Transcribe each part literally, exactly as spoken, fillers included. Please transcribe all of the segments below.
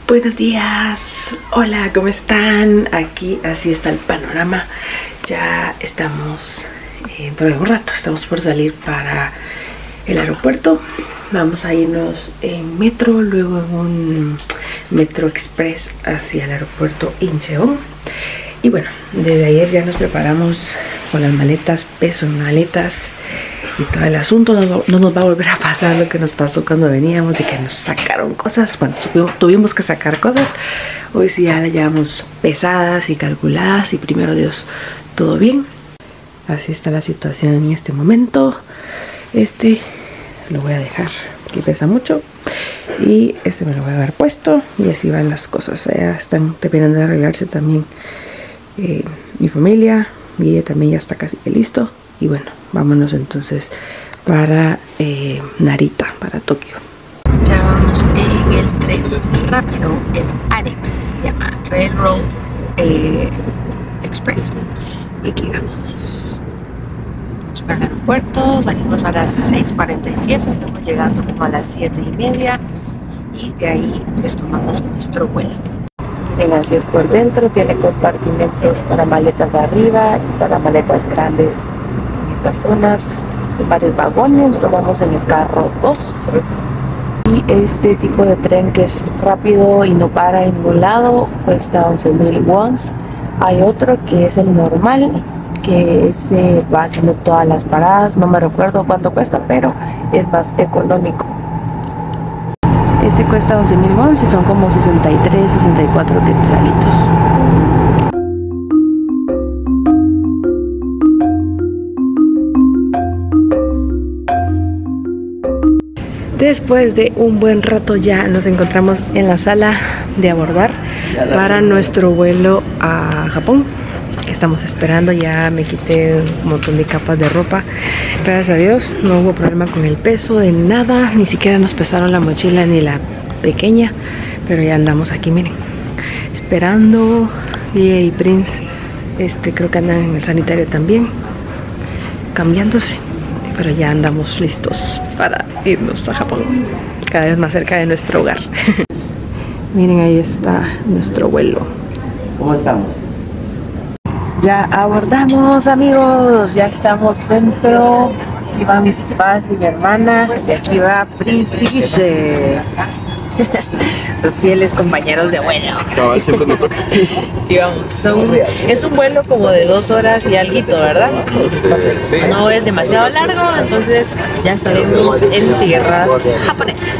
Buenos días, hola, ¿cómo están? Aquí así está el panorama. Ya estamos eh, dentro de un rato, estamos por salir para el aeropuerto. Vamos a irnos en metro, luego en un metro express hacia el aeropuerto Incheon. Y bueno, desde ayer ya nos preparamos con las maletas, peso en maletas y todo el asunto. No, no nos va a volver a pasar lo que nos pasó cuando veníamos, de que nos sacaron cosas. Bueno, tuvimos, tuvimos que sacar cosas. Hoy sí ya las llevamos pesadas y calculadas y primero Dios, todo bien. Así está la situación en este momento. Este lo voy a dejar, que pesa mucho, y este me lo voy a dar puesto y así van las cosas. Ya están terminando de arreglarse también eh, mi familia, y ella también ya está casi que listo. Y bueno, vámonos entonces para eh, Narita, para Tokio. Ya vamos en el tren rápido, el AREX, se llama Railroad eh, Express. Y aquí vamos. Vamos para el aeropuerto, salimos a las seis cuarenta y siete, estamos llegando como a las siete y media. Y de ahí pues tomamos nuestro vuelo. Miren, así es por dentro, tiene compartimentos para maletas arriba y para maletas grandes. Esas zonas, son varios vagones, lo vamos en el carro dos. Y este tipo de tren que es rápido y no para en ningún lado cuesta once mil wons. Hay otro que es el normal, que se va haciendo todas las paradas, no me recuerdo cuánto cuesta, pero es más económico. Este cuesta once mil wons y son como sesenta y tres, sesenta y cuatro quetzalitos. Después de un buen rato ya nos encontramos en la sala de abordar para nuestro vuelo a Japón, que estamos esperando. Ya me quité un montón de capas de ropa, gracias a Dios no hubo problema con el peso de nada, ni siquiera nos pesaron la mochila ni la pequeña, pero ya andamos aquí, miren, esperando. Lia y Prince este, creo que andan en el sanitario también, cambiándose. Pero ya andamos listos para irnos a Japón, cada vez más cerca de nuestro hogar. Miren, ahí está nuestro vuelo. ¿Cómo estamos? Ya abordamos, amigos, ya estamos dentro. Aquí van mis papás y mi hermana, y aquí va Prince y Guille, los fieles compañeros de vuelo. Cabal, siempre nos toca. Y vamos, son, es un vuelo como de dos horas y alguito, ¿verdad? Sí. No es demasiado largo, entonces ya estaremos en tierras japonesas.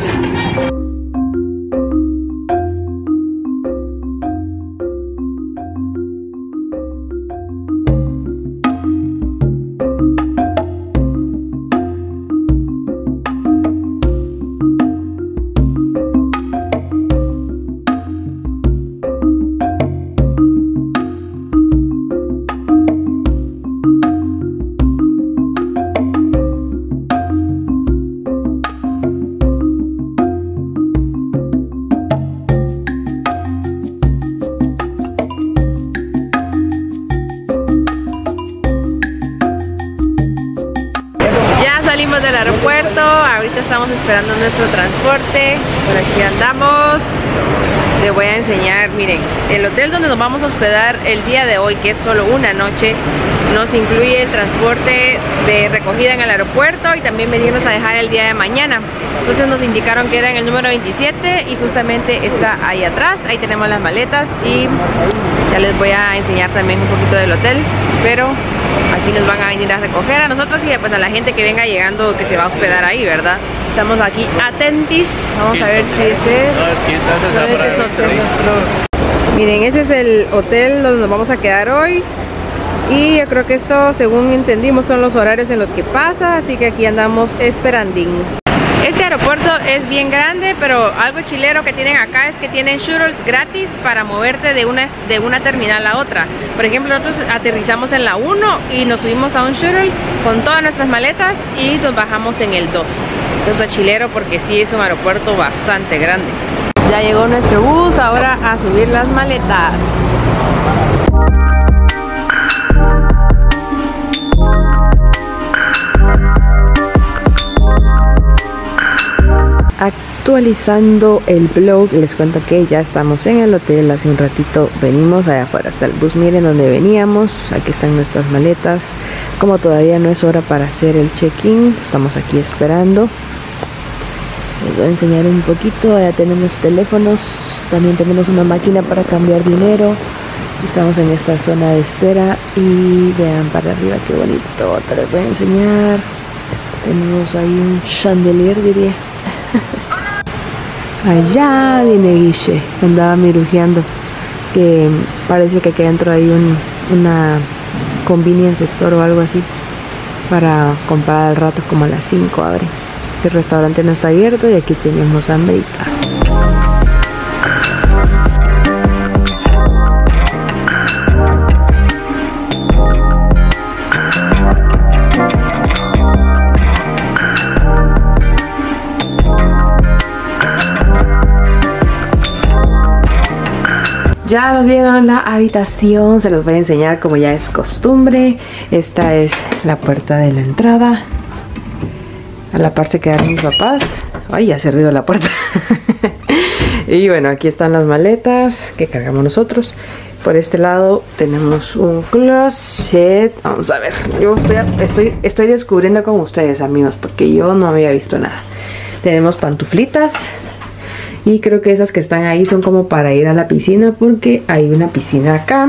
Salimos del aeropuerto, ahorita estamos esperando nuestro transporte, por aquí andamos. Les voy a enseñar, miren, el hotel donde nos vamos a hospedar el día de hoy, que es solo una noche, nos incluye el transporte de recogida en el aeropuerto y también venirnos a dejar el día de mañana. Entonces nos indicaron que era en el número veintisiete y justamente está ahí atrás, ahí tenemos las maletas y ya les voy a enseñar también un poquito del hotel, pero aquí nos van a venir a recoger a nosotros y pues a la gente que venga llegando, que se va a hospedar ahí, ¿verdad? Estamos aquí atentis, vamos a ver si ese es, no, ese es otro. Miren, ese es el hotel donde nos vamos a quedar hoy. Y yo creo que esto, según entendimos, son los horarios en los que pasa, así que aquí andamos esperando. Este aeropuerto es bien grande, pero algo chilero que tienen acá es que tienen shuttles gratis para moverte de una, de una terminal a otra. Por ejemplo, nosotros aterrizamos en la uno y nos subimos a un shuttle con todas nuestras maletas y nos bajamos en el dos. Entonces chilero porque sí es un aeropuerto bastante grande. Ya llegó nuestro bus, ahora a subir las maletas. Aquí actualizando el blog. Les cuento que ya estamos en el hotel. Hace un ratito venimos allá afuera hasta el bus. Miren donde veníamos. Aquí están nuestras maletas. Como todavía no es hora para hacer el check-in, estamos aquí esperando. Les voy a enseñar un poquito. Ya tenemos teléfonos. También tenemos una máquina para cambiar dinero. Estamos en esta zona de espera. Y vean para arriba qué bonito. Te les voy a enseñar. Tenemos ahí un chandelier, diría. Allá viene Guiche, que andaba mirujeando. Que parece que aquí adentro hay un, una convenience store o algo así. Para comprar al rato, como a las cinco abre. El restaurante no está abierto y aquí tenemos hambrita. Ya nos dieron la habitación, se los voy a enseñar como ya es costumbre. Esta es la puerta de la entrada. A la par se quedaron mis papás. Ay, ya se ruido la puerta. Y bueno, aquí están las maletas que cargamos nosotros. Por este lado tenemos un closet. Vamos a ver, yo estoy, estoy, estoy descubriendo con ustedes, amigos, porque yo no había visto nada. Tenemos pantuflitas. Y creo que esas que están ahí son como para ir a la piscina, porque hay una piscina acá.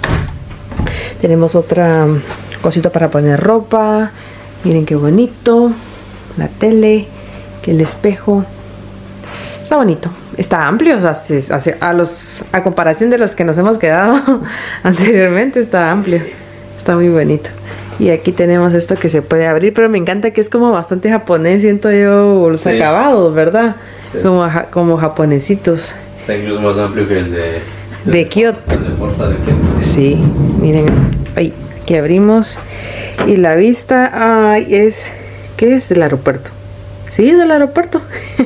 Tenemos otra cosita para poner ropa. Miren qué bonito. La tele, que el espejo. Está bonito. Está amplio. O sea, a, los, a comparación de los que nos hemos quedado anteriormente, está amplio. Está muy bonito. Y aquí tenemos esto que se puede abrir, pero me encanta que es como bastante japonés, siento yo, los sí. acabados, ¿verdad? Sí. Como, como japonesitos. Está incluso más amplio que el de... De, de Kyoto. De Forza de Kyoto. Sí, miren. Ay, aquí abrimos. Y la vista, ay, es... ¿Qué es? El aeropuerto. Sí, es el aeropuerto.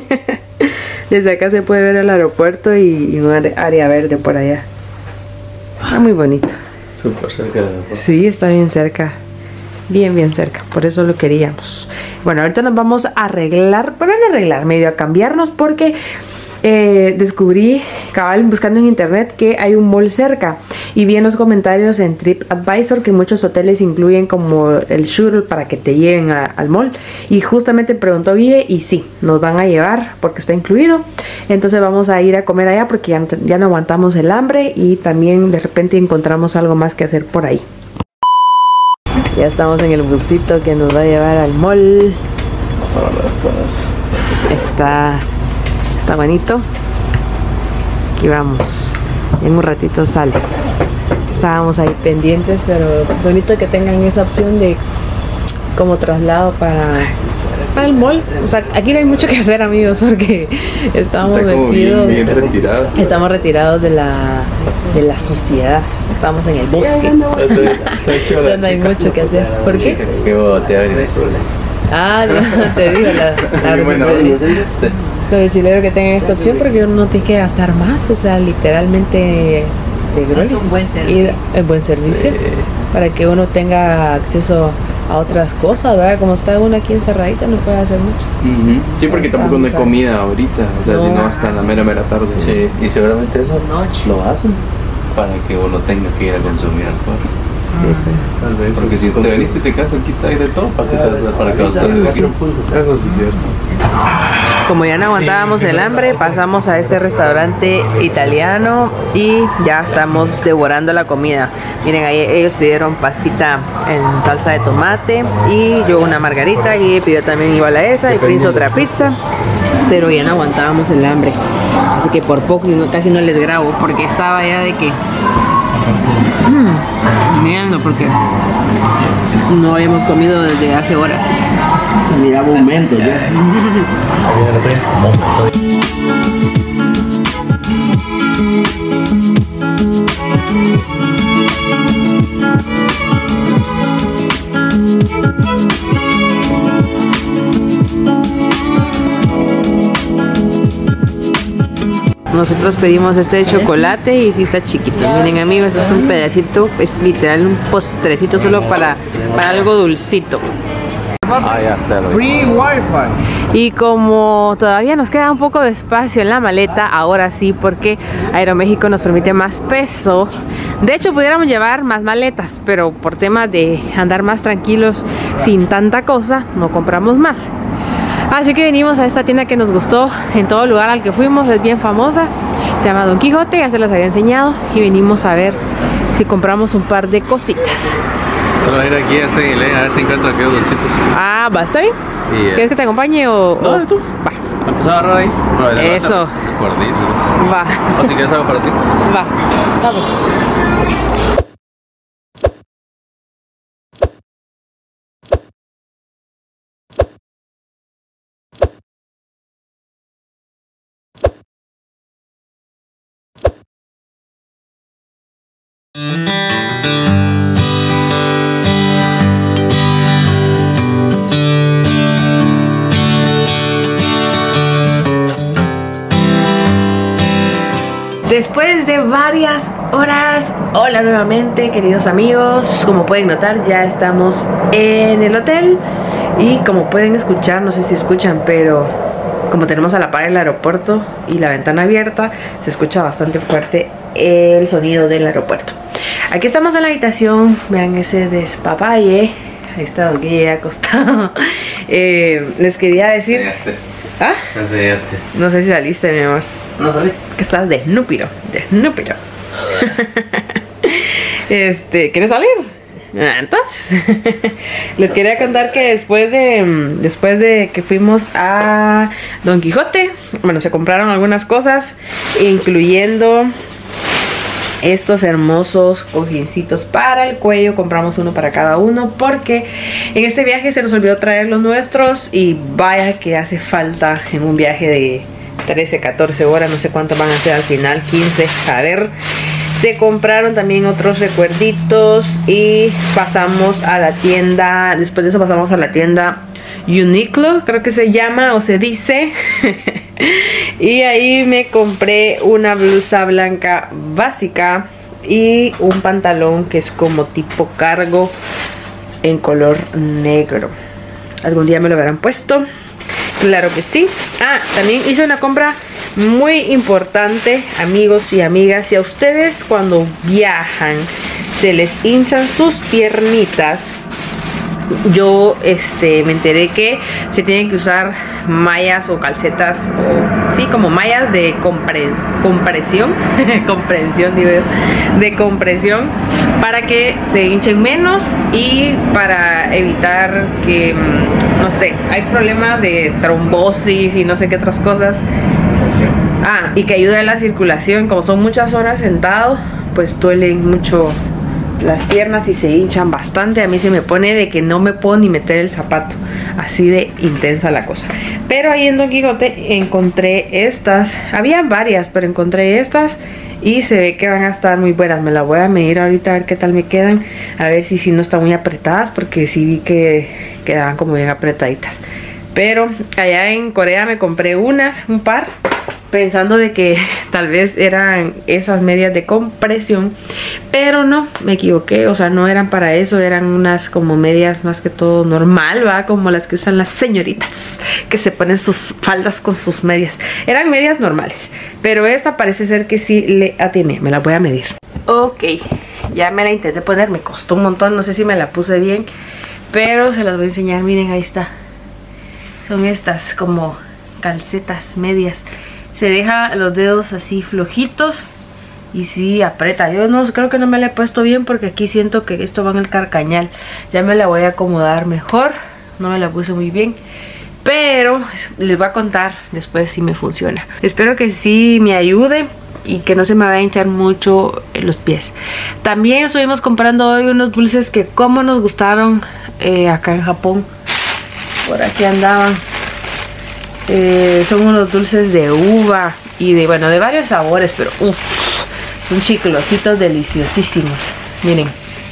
Desde acá se puede ver el aeropuerto y, y un área verde por allá. Está muy bonito. Súper cerca del aeropuerto. Sí, está bien cerca. Bien, bien cerca, por eso lo queríamos. Bueno, ahorita nos vamos a arreglar, bueno, no arreglar, medio a cambiarnos, porque eh, descubrí, cabal, buscando en internet, que hay un mall cerca. Y vi en los comentarios en TripAdvisor que muchos hoteles incluyen como el shuttle para que te lleven a, al mall. Y justamente preguntó Guille y sí, nos van a llevar porque está incluido. Entonces vamos a ir a comer allá porque ya no, ya no aguantamos el hambre y también de repente encontramos algo más que hacer por ahí. Ya estamos en el busito que nos va a llevar al mall. Vamos a ver estas. Está, está bonito. Aquí vamos. En un ratito sale. Estábamos ahí pendientes, pero bonito que tengan esa opción de como traslado para, para el mall. O sea, aquí no hay mucho que hacer, amigos, porque estamos metidos. Bien, bien retirados. Estamos retirados de la, de la sociedad. Estamos en el bosque. Entonces no hay mucho que hacer. ¿Por qué? Qué bote abre. Ah, ya te digo, la, la recepcionista. Lo de chilero que tengan esta opción porque uno no tiene que gastar más, o sea, literalmente de gross. Es un buen servicio. Y es buen servicio sí. Para que uno tenga acceso a otras cosas, ¿verdad? Como está uno aquí encerradito no puede hacer mucho. Uh-huh. Sí, porque tampoco no hay comida ahorita, o sea, no. Si no hasta la mera mera tarde. Sí, y seguramente eso noche. Lo hacen para que uno tenga que ir a consumir alcohol. Sí, pues. Tal vez. Porque si te veniste te casas, quita ahí de todo para que te para que te decir. Eso sí es cierto. Como ya no aguantábamos el hambre, pasamos a este restaurante italiano y ya estamos devorando la comida. Miren, ahí ellos pidieron pastita en salsa de tomate y yo una margarita, y pidió también igual a esa, y Prince otra pizza. Pero ya no aguantábamos el hambre, así que por poco casi no les grabo porque estaba ya de que mmm, mirando porque no habíamos comido desde hace horas. Mira, momento ya. Nosotros pedimos este de chocolate y sí está chiquito. Miren, amigos, es un pedacito, es literal un postrecito solo para, para algo dulcito. Ah, ya, está. Free Wi-Fi. Y como todavía nos queda un poco de espacio en la maleta, ahora sí, porque Aeroméxico nos permite más peso. De hecho, pudiéramos llevar más maletas, pero por temas de andar más tranquilos sin tanta cosa, no compramos más. Así que venimos a esta tienda que nos gustó. En todo lugar al que fuimos es bien famosa. Se llama Don Quijote, ya se las había enseñado. Y venimos a ver si compramos un par de cositas. Solo ir aquí al seven eleven a ver si encuentro aquellos dulcitos. Ah, ¿va? ¿Está bien? Y, eh, ¿Quieres que te acompañe o...? No, o... tú. Va. ¿Me empezó a agarrar ahí? No, le Eso. levanta gorditos. Va. O si quieres algo para ti. Va. Vamos. Después de varias horas, hola nuevamente queridos amigos. Como pueden notar, ya estamos en el hotel. Y como pueden escuchar, no sé si escuchan, pero como tenemos a la par el aeropuerto y la ventana abierta, se escucha bastante fuerte el sonido del aeropuerto. Aquí estamos en la habitación, vean ese despapalle. Ahí está Don Guille acostado. eh, Les quería decir... Enseñaste. ¿Ah? Enseñaste. No sé si saliste, mi amor. No salí. Que estás desnúpiro, desnúpiro. Este, ¿quieres salir? Ah, entonces, les quería contar que después de después de que fuimos a Don Quijote, bueno, se compraron algunas cosas, incluyendo estos hermosos cojincitos para el cuello. Compramos uno para cada uno porque en este viaje se nos olvidó traer los nuestros y vaya que hace falta en un viaje de trece, catorce horas, no sé cuánto van a ser al final, quince, a ver. Se compraron también otros recuerditos y pasamos a la tienda, después de eso pasamos a la tienda Uniqlo, creo que se llama o se dice. Y ahí me compré una blusa blanca básica y un pantalón que es como tipo cargo en color negro. Algún día me lo habrán puesto. Claro que sí. Ah, también hice una compra muy importante, amigos y amigas. Si a ustedes cuando viajan se les hinchan sus piernitas, yo este me enteré que se tienen que usar mallas o calcetas, o sí, como mallas de compre, compresión comprensión digo yo, de compresión, para que se hinchen menos y para evitar que, no sé, hay problemas de trombosis y no sé qué otras cosas. Ah, y que ayuda a la circulación. Como son muchas horas sentado, pues duelen mucho las piernas y se hinchan bastante. A mí se me pone de que no me puedo ni meter el zapato, así de intensa la cosa. Pero ahí en Don Quijote encontré estas, había varias, pero encontré estas y se ve que van a estar muy buenas. Me las voy a medir ahorita a ver qué tal me quedan, a ver si si no están muy apretadas, porque sí vi que quedaban como bien apretaditas. Pero allá en Corea me compré unas, un par, pensando de que tal vez eran esas medias de compresión, pero no, me equivoqué. O sea, no eran para eso, eran unas como medias más que todo normal, va, como las que usan las señoritas que se ponen sus faldas con sus medias. Eran medias normales, pero esta parece ser que sí le atiné. Me la voy a medir. Ok, ya me la intenté poner, me costó un montón, no sé si me la puse bien, pero se las voy a enseñar. Miren, ahí está. Son estas como calcetas medias. Se deja los dedos así flojitos y sí aprieta. Yo no creo que no me la he puesto bien porque aquí siento que esto va en el carcañal. Ya me la voy a acomodar mejor. No me la puse muy bien, pero les voy a contar después si me funciona. Espero que sí me ayude y que no se me vaya a hinchar mucho los pies. También estuvimos comprando hoy unos dulces que como nos gustaron eh, acá en Japón. Por aquí andaban. Eh, son unos dulces de uva y de, bueno, de varios sabores, pero uff, son chiclositos deliciosísimos. Miren,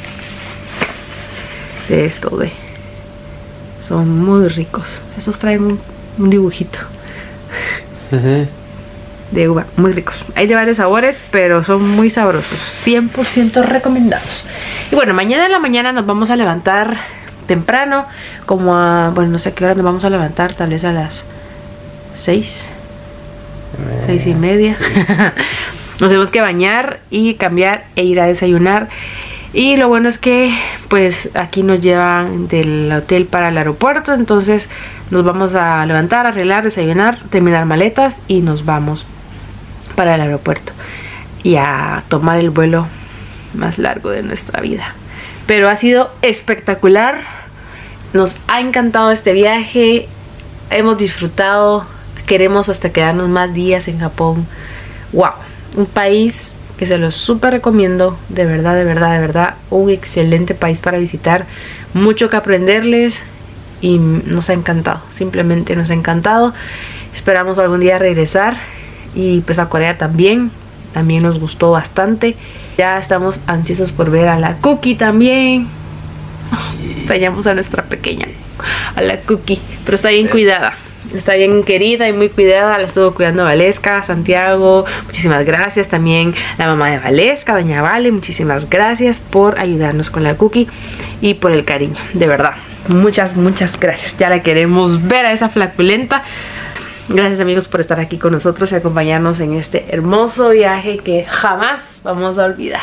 de esto, ve, son muy ricos. Estos traen un, un dibujito uh-huh. de uva, muy ricos. Hay de varios sabores, pero son muy sabrosos, cien por ciento recomendados. Y bueno, mañana en la mañana nos vamos a levantar temprano, como a, bueno, no sé a qué hora nos vamos a levantar, tal vez a las seis, seis y media. Nos tenemos que bañar y cambiar e ir a desayunar. Y lo bueno es que pues aquí nos llevan del hotel para el aeropuerto. Entonces nos vamos a levantar, arreglar, desayunar, terminar maletas y nos vamos para el aeropuerto y a tomar el vuelo más largo de nuestra vida. Pero ha sido espectacular. Nos ha encantado este viaje. Hemos disfrutado. Queremos hasta quedarnos más días en Japón. Wow, un país que se los súper recomiendo, de verdad, de verdad, de verdad, un excelente país para visitar, mucho que aprenderles y nos ha encantado, simplemente nos ha encantado. Esperamos algún día regresar y pues a Corea también, también nos gustó bastante. Ya estamos ansiosos por ver a la Cookie también. Extrañamos a nuestra pequeña, a la Cookie, pero está bien cuidada. Está bien querida y muy cuidada. La estuvo cuidando Valesca, Santiago. Muchísimas gracias. También la mamá de Valesca, doña Vale. Muchísimas gracias por ayudarnos con la Cookie y por el cariño. De verdad, muchas, muchas gracias. Ya la queremos ver a esa flaculenta. Gracias amigos por estar aquí con nosotros y acompañarnos en este hermoso viaje que jamás vamos a olvidar.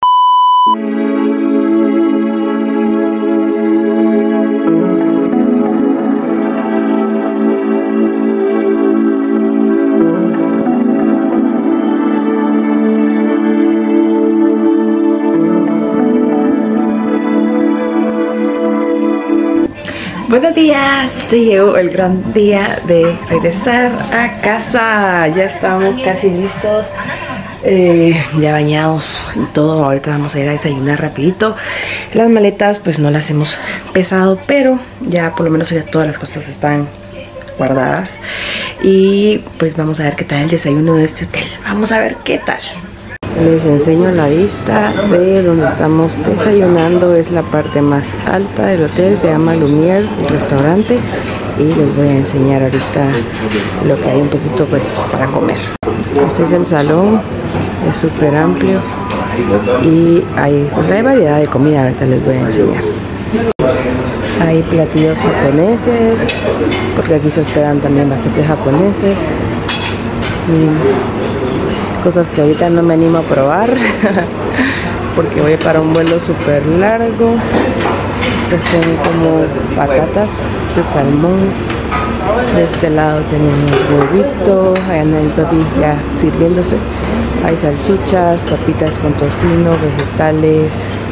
Buenos días, se llegó el gran día de regresar a casa. Ya estamos casi listos, eh, ya bañados y todo. Ahorita vamos a ir a desayunar rapidito. Las maletas pues no las hemos pesado, pero ya por lo menos ya todas las cosas están guardadas. Y pues vamos a ver qué tal el desayuno de este hotel. Vamos a ver qué tal. Les enseño la vista de donde estamos desayunando. Es la parte más alta del hotel, se llama Lumière, el restaurante. Y les voy a enseñar ahorita lo que hay un poquito pues para comer. Este es el salón, es súper amplio y hay, pues hay variedad de comida, ahorita les voy a enseñar. Hay platillos japoneses, porque aquí se hospedan también bastantes japoneses. Y cosas que ahorita no me animo a probar porque voy para un vuelo súper largo. Estas son como patatas, este es salmón. De este lado tenemos huevito, allá en el papi ya sirviéndose. Hay salchichas, papitas con tocino, vegetales,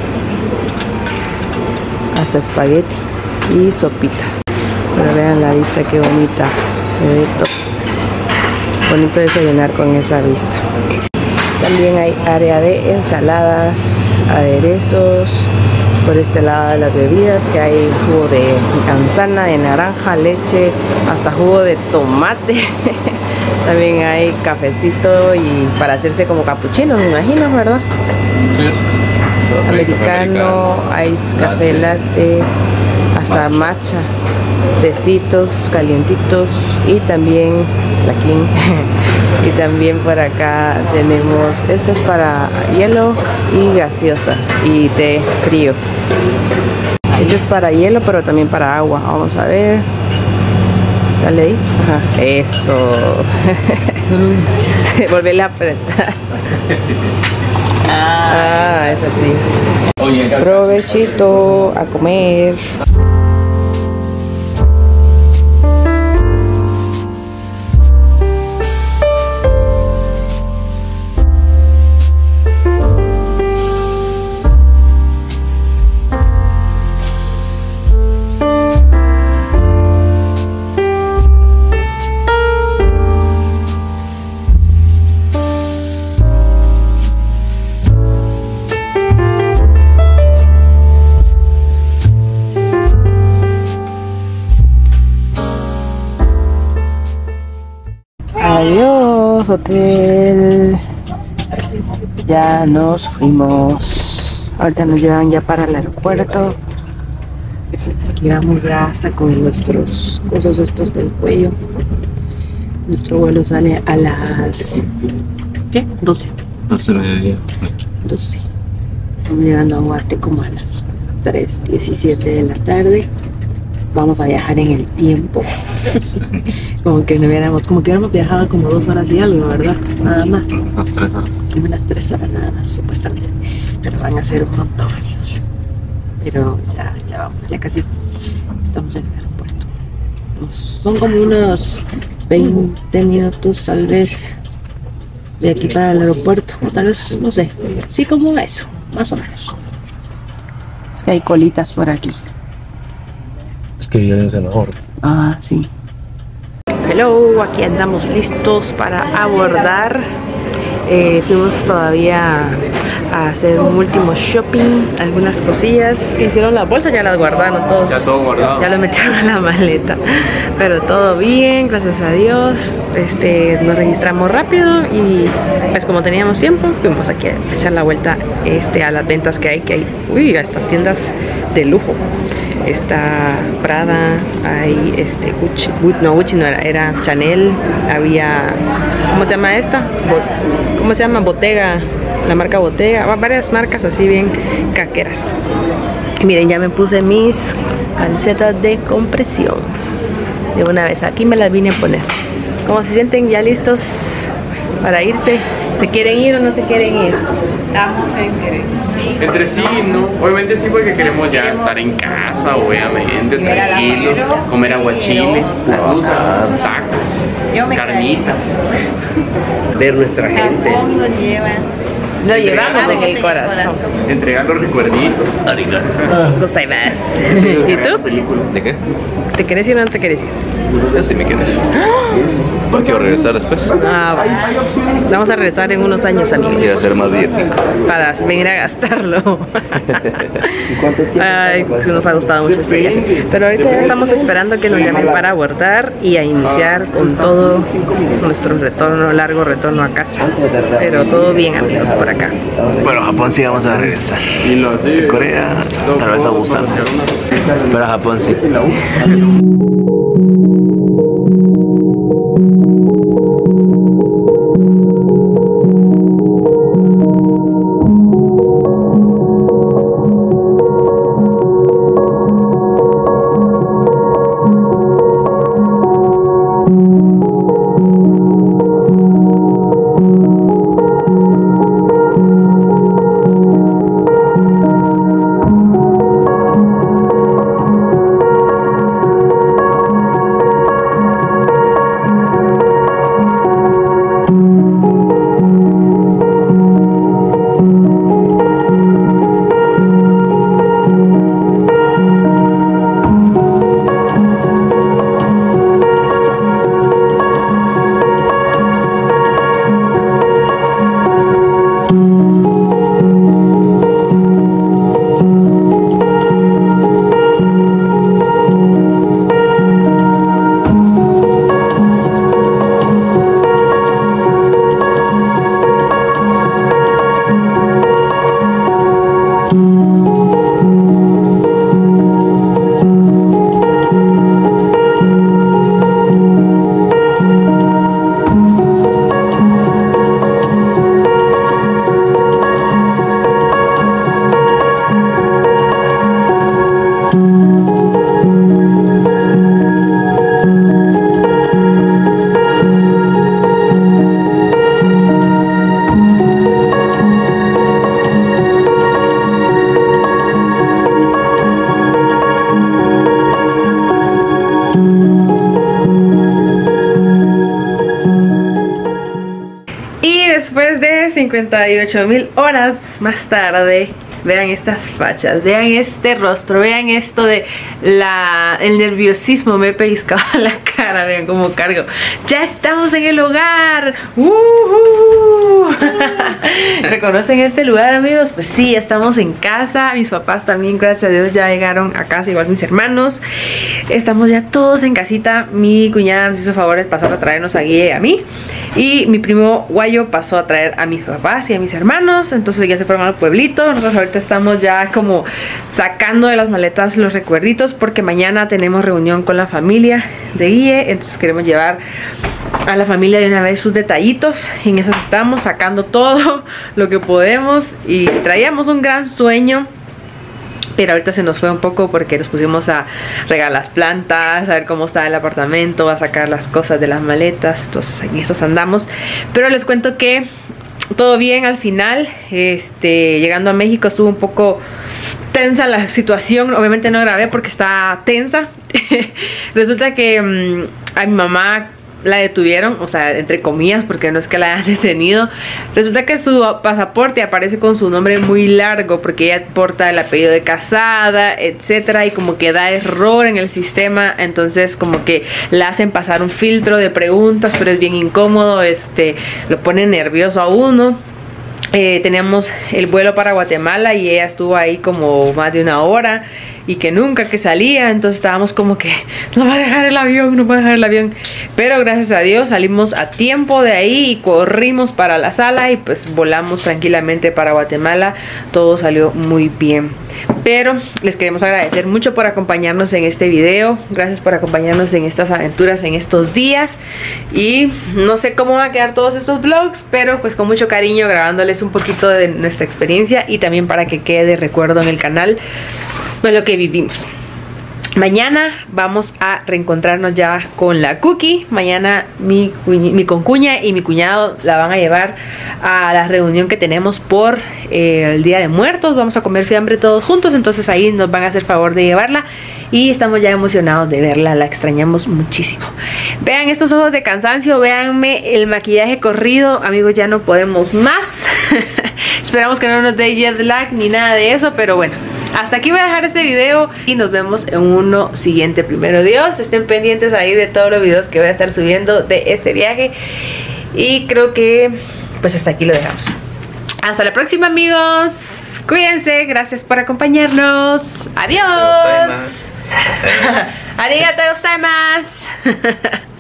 hasta espagueti y sopita. Pero vean la vista, qué bonita, se ve todo bonito desayunar con esa vista. También hay área de ensaladas, aderezos. Por este lado de las bebidas, que hay jugo de manzana, de naranja, leche, hasta jugo de tomate. También hay cafecito y para hacerse como capuchino, me imagino, ¿verdad? Sí. Americano, ice, café latte, hasta matcha, tecitos calientitos y también la King. Y también por acá tenemos, este es para hielo y gaseosas y té frío. Este es para hielo pero también para agua. Vamos a ver. Dale ahí. Ajá. Eso. Volverle a apretar. Ah, es así. Provechito, a comer. Adiós, hotel. Ya nos fuimos. Ahorita nos llevan ya para el aeropuerto. Aquí vamos ya hasta con nuestros cosas estos del cuello. Nuestro vuelo sale a las... ¿qué? doce. doce de día. doce. Estamos llegando a Guate como a las tres diecisiete de la tarde. Vamos a viajar en el tiempo. Como que no hubiéramos, como que hubiéramos viajado como dos horas y algo, ¿verdad? Nada más. Unas tres horas. Como unas tres horas nada más, supuestamente. Pero van a ser un montón, amigos. Pero ya, ya vamos, ya casi estamos en el aeropuerto. Nos- son como unos veinte minutos tal vez de aquí para el aeropuerto. O tal vez, no sé. Sí, como eso, más o menos. Es que hay colitas por aquí. Es que yo no sé mejor. Ah, sí. Hello, aquí andamos listos para abordar. Eh, fuimos todavía a hacer un último shopping, algunas cosillas que hicieron las bolsas, ya las guardaron todos. Ya todo guardado. Ya lo metieron a la maleta. Pero todo bien, gracias a Dios. Este, nos registramos rápido y pues como teníamos tiempo, fuimos aquí a echar la vuelta este, a las ventas que hay, que hay, uy, hasta tiendas de lujo. Está Prada, hay este Gucci, Gu- no Gucci no era, era Chanel, había, ¿cómo se llama esta? Bo- ¿Cómo se llama? Bottega, la marca Bottega, va- varias marcas así bien caqueras. Y miren, ya me puse mis calcetas de compresión. De una vez, aquí me las vine a poner. ¿Cómo se sienten? ¿Ya listos para irse? ¿Se quieren ir o no se quieren ir? Estamos en querer. Entre sí, ¿no? Obviamente sí porque queremos ya estar en casa, obviamente, tranquilos, comer aguachile, pupusas, tacos, carnitas. Ver nuestra gente. Lo llevamos en el corazón. Entregar los recuerditos. No sé más. ¿Y tú? Películas. ¿De qué? ¿Te quieres ir o no te quieres ir? Yo sí me quiero ir. ¿Por qué quiero regresar después? Ah, bueno. Vamos a regresar en unos años, amigos. Quiero ser más billetico. Para venir a gastarlo. Ay, pues nos ha gustado mucho este viaje. Pero ahorita ya estamos esperando que nos llamen para abordar y a iniciar con todo nuestro retorno, largo retorno a casa. Pero todo bien, amigos, por acá. Bueno, a Japón sí vamos a regresar. Y lo así. Corea, tal vez a Busan. Pero a Japón sí. cincuenta y ocho mil horas más tarde, vean estas fachas, vean este rostro, vean esto de la, el nerviosismo me pellizcaba la cara, vean cómo cargo. Ya estamos en el hogar. ¡Uh-huh! ¿Reconocen este lugar, amigos? Pues sí, estamos en casa. Mis papás también, gracias a Dios, ya llegaron a casa, igual mis hermanos. Estamos ya todos en casita. Mi cuñada nos hizo favor de pasar a traernos a Guille y a mí. Y mi primo Guayo pasó a traer a mis papás y a mis hermanos. Entonces ya se fueron al pueblito. Nosotros ahorita estamos ya como sacando de las maletas los recuerditos, porque mañana tenemos reunión con la familia de Guille. Entonces queremos llevar a la familia de una vez sus detallitos. Y en esas estamos sacando todo lo que podemos. Y traíamos un gran sueño pero ahorita se nos fue un poco porque nos pusimos a regar las plantas, a ver cómo está el apartamento, a sacar las cosas de las maletas. Entonces en estos andamos. Pero les cuento que todo bien al final. Este, llegando a México estuvo un poco tensa la situación. Obviamente no grabé porque está tensa. Resulta que um, a mi mamá la detuvieron, o sea, entre comillas, porque no es que la hayan detenido. Resulta que su pasaporte aparece con su nombre muy largo, porque ella porta el apellido de casada, etcétera, y como que da error en el sistema. Entonces como que le hacen pasar un filtro de preguntas, pero es bien incómodo, este, lo pone nervioso a uno. Eh, teníamos el vuelo para Guatemala y ella estuvo ahí como más de una hora y que nunca que salía. Entonces estábamos como que no va a dejar el avión, no va a dejar el avión. Pero gracias a Dios salimos a tiempo de ahí y corrimos para la sala y pues volamos tranquilamente para Guatemala. Todo salió muy bien. Pero les queremos agradecer mucho por acompañarnos en este video. Gracias por acompañarnos en estas aventuras en estos días. Y no sé cómo van a quedar todos estos vlogs, pero pues con mucho cariño grabándoles un poquito de nuestra experiencia y también para que quede de recuerdo en el canal de lo que vivimos. Mañana vamos a reencontrarnos ya con la Cookie. Mañana mi, mi concuña y mi cuñado la van a llevar a la reunión que tenemos por eh, el Día de Muertos. Vamos a comer fiambre todos juntos, entonces ahí nos van a hacer favor de llevarla. Y estamos ya emocionados de verla, la extrañamos muchísimo. Vean estos ojos de cansancio, véanme el maquillaje corrido. Amigos, ya no podemos más. Esperamos que no nos dé jet lag ni nada de eso, pero bueno. Hasta aquí voy a dejar este video y nos vemos en uno siguiente. Primero Dios, estén pendientes ahí de todos los videos que voy a estar subiendo de este viaje. Y creo que pues hasta aquí lo dejamos. Hasta la próxima, amigos. Cuídense, gracias por acompañarnos. Adiós. Arigatou gozaimasu.